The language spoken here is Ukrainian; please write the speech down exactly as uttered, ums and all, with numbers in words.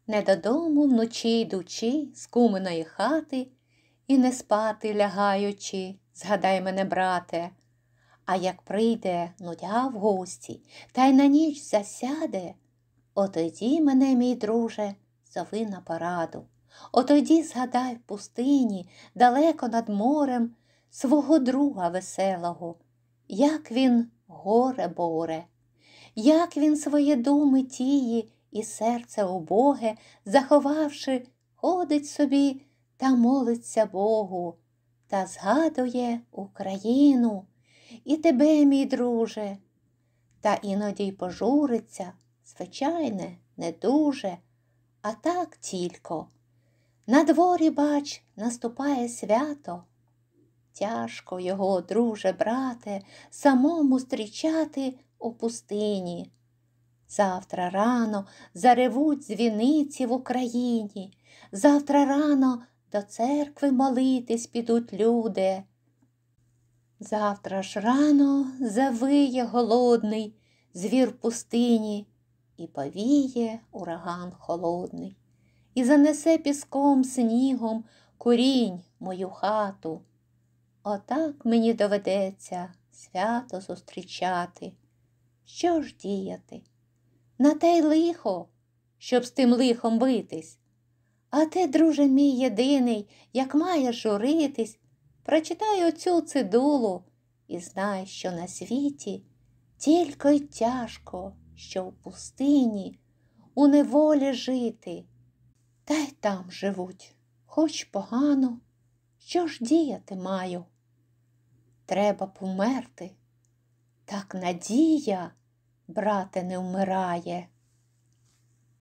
Не додому вночі йдучи з куминої хати і не спати лягаючи, згадай мене, брате. А як прийде нудьга в гості, та й на ніч засяде, отоді мене, мій друже, зови на пораду. Отоді згадай в пустині, далеко над морем, свого друга веселого, як він горе боре, як він своє думи тії і серце убоге, заховавши, ходить собі та молиться Богу, та згадує Україну і тебе, мій друже. Та іноді й пожуриться, звичайне, не дуже, а так тільки. На дворі, бач, наступає свято. Тяжко його, друже, брате, самому зустрічати у пустині. Завтра рано заревуть дзвіниці в Україні, завтра рано до церкви молитись підуть люди. Завтра ж рано завиє голодний звір в пустині і повіє ураган холодний, і занесе піском, снігом курінь мою хату. Отак мені доведеться свято зустрічати. Що ж діяти? На те й лихо, щоб з тим лихом битись. А ти, друже мій єдиний, як маєш журитись, прочитай оцю цидулу і знай, що на світі тільки й тяжко, що в пустині у неволі жити. Та й там живуть, хоч погано, що ж діяти маю? Треба померти, так надія, брате, не вмирає.